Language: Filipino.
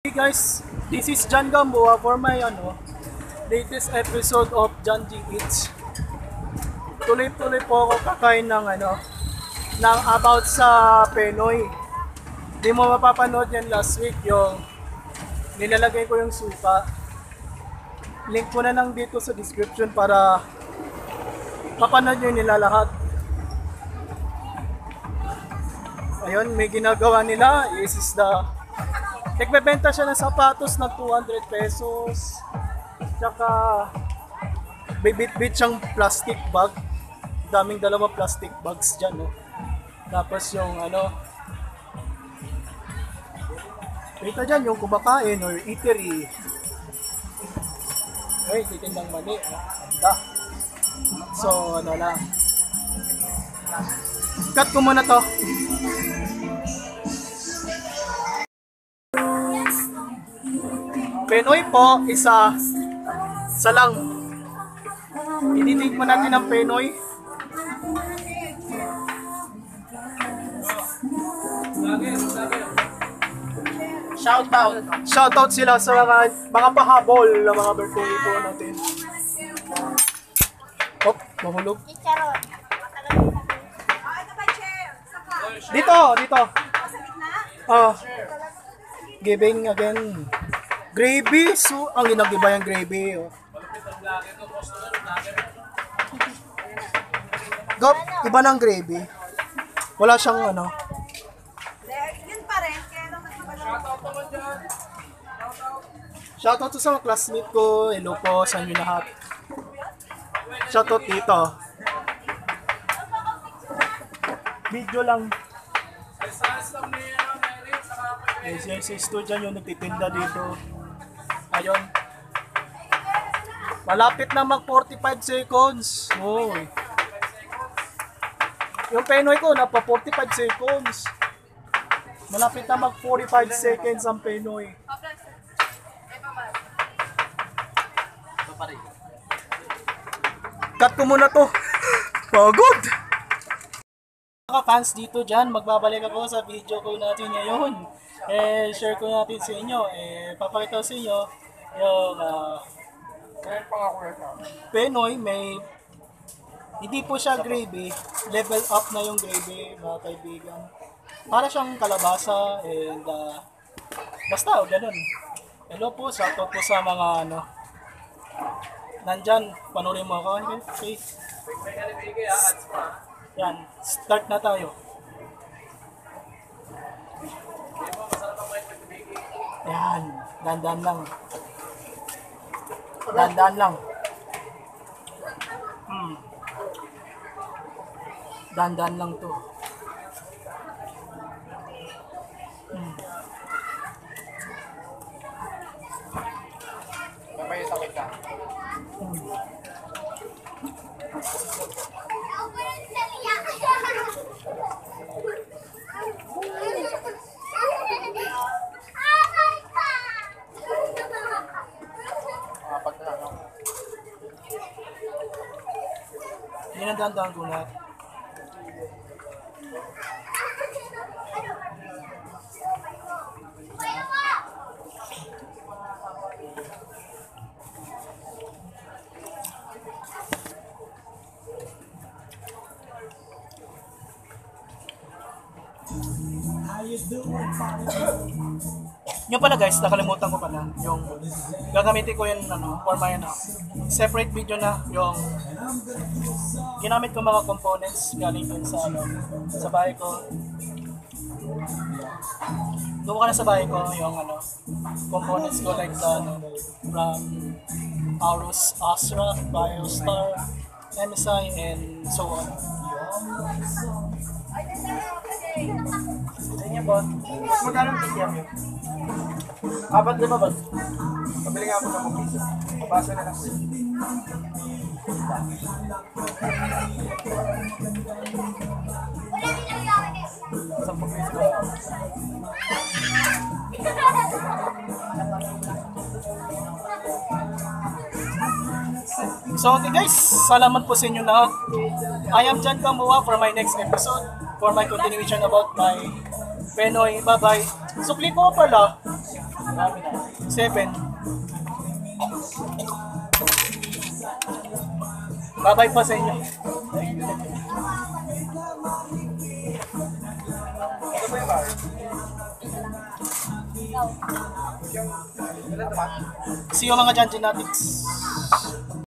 Hey guys, this is John Gamboa for my latest episode of JohnGEats. Tuloy-tuloy po ako kakain ng ng about sa Penoy. Di mo mapapanood yan last week yung nilalagay ko yung suka. Link ko na lang dito sa description para mapanood nyo nila lahat. Ayun, may ginagawa nila is nagbebenta siya ng sapatos ng 200 pesos. Tsaka bibit-bit siyang plastic bag. Daming dalawang plastic bags dyan, no? Tapos yung kita dyan yung kumakain or eatery. Ay, titindang mani. Ganda. So, lang. Cut ko muna to. Penoy po, isa lang. Ititig mo natin ang Penoy. Shoutout sila sa mga pahabol na mga birthday po natin. Hop, mahulog. Dito. Giving again. Gravy, so ang ginagiba yung gravy. Gop, iba ng gravy. Wala siyang Yun pa rin, kaya naman Shoutout to sa mga classmate ko. Hello po sa inyo lahat. Shoutout dito. Video lang. Yes, student yung nagtitinda dito. Ayun. Malapit na mag 45 seconds. Oh. Yung Penoy ko napa 45 seconds. Malapit na mag 45 seconds ang Penoy. Cut ko muna to. Pagod. Mga fans dito dyan, magbabalik ako sa video ko natin ngayon. Share ko natin sa inyo. Papakita ko sa inyo yung Penoy. Hindi po siya gravy. Level up na yung gravy, mga kaibigan. Para siyang kalabasa and basta ganun. Hello po, shoutout po sa mga nandyan, panurin mo ako. Okay. Yan, start na tayo. Yan, dandan lang. Dandan lang. Dandan lang to. May sakit ka. Yan ang dandan ko lahat. Yung pala guys, nakalimutan ko pala yung gagamitin ko yun for my separate video na yung ginamit ko mga components galing dun sa sa bahay ko. Doon ka na sa bahay ko yung components ko like from Aorus Astra, Biostar, MSI and so on. Sige po. Magkano ang tigyam yun? 4-5 ba? Pabili nga ako ng piso. Pabasa na lang. So okay guys, salamat po sa inyo lahat. I am John Gamboa for my next episode, for my continuation about my Penoy. Bye bye. Sukli ko pala. 7. Bye-bye po sa inyo. Ano ba yung bar? Yung, ilan naman? See you mga JohnGNatics.